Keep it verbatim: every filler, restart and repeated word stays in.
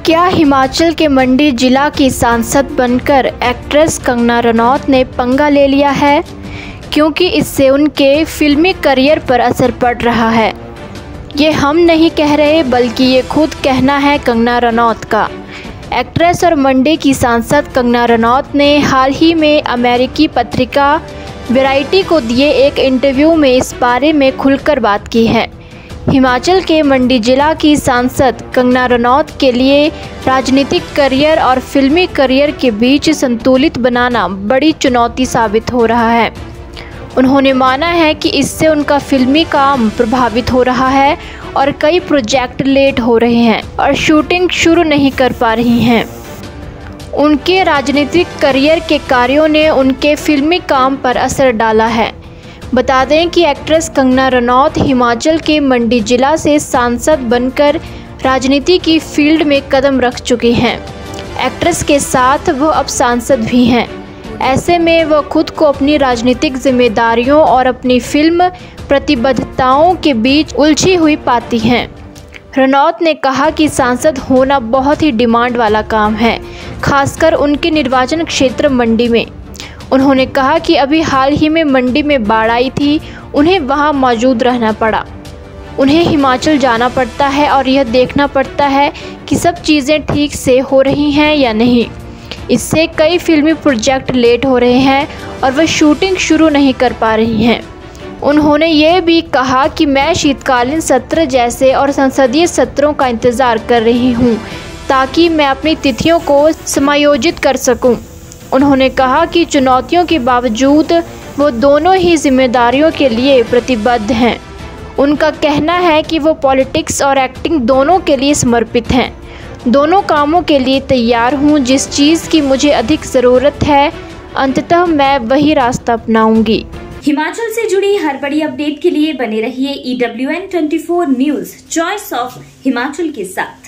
क्या हिमाचल के मंडी जिला की सांसद बनकर एक्ट्रेस कंगना रनौत ने पंगा ले लिया है, क्योंकि इससे उनके फिल्मी करियर पर असर पड़ रहा है। ये हम नहीं कह रहे, बल्कि ये खुद कहना है कंगना रनौत का। एक्ट्रेस और मंडी की सांसद कंगना रनौत ने हाल ही में अमेरिकी पत्रिका वैरायटी को दिए एक इंटरव्यू में इस बारे में खुलकर बात की है। हिमाचल के मंडी जिला की सांसद कंगना रनौत के लिए राजनीतिक करियर और फिल्मी करियर के बीच संतुलित बनाना बड़ी चुनौती साबित हो रहा है। उन्होंने माना है कि इससे उनका फिल्मी काम प्रभावित हो रहा है और कई प्रोजेक्ट लेट हो रहे हैं और शूटिंग शुरू नहीं कर पा रही हैं। उनके राजनीतिक करियर के कार्यों ने उनके फिल्मी काम पर असर डाला है। बता दें कि एक्ट्रेस कंगना रनौत हिमाचल के मंडी जिला से सांसद बनकर राजनीति की फील्ड में कदम रख चुकी हैं। एक्ट्रेस के साथ वो अब सांसद भी हैं। ऐसे में वह खुद को अपनी राजनीतिक जिम्मेदारियों और अपनी फिल्म प्रतिबद्धताओं के बीच उलझी हुई पाती हैं। रनौत ने कहा कि सांसद होना बहुत ही डिमांड वाला काम है, खासकर उनके निर्वाचन क्षेत्र मंडी में। उन्होंने कहा कि अभी हाल ही में मंडी में बाढ़ आई थी, उन्हें वहां मौजूद रहना पड़ा। उन्हें हिमाचल जाना पड़ता है और यह देखना पड़ता है कि सब चीज़ें ठीक से हो रही हैं या नहीं। इससे कई फिल्मी प्रोजेक्ट लेट हो रहे हैं और वह शूटिंग शुरू नहीं कर पा रही हैं। उन्होंने ये भी कहा कि मैं शीतकालीन सत्र जैसे और संसदीय सत्रों का इंतज़ार कर रही हूँ, ताकि मैं अपनी तिथियों को समायोजित कर सकूँ। उन्होंने कहा कि चुनौतियों के बावजूद वो दोनों ही जिम्मेदारियों के लिए प्रतिबद्ध हैं। उनका कहना है कि वो पॉलिटिक्स और एक्टिंग दोनों के लिए समर्पित हैं। दोनों कामों के लिए तैयार हूँ। जिस चीज़ की मुझे अधिक ज़रूरत है, अंततः मैं वही रास्ता अपनाऊंगी। हिमाचल से जुड़ी हर बड़ी अपडेट के लिए बने रहिए E W N twenty four news, choice of Himachal के साथ।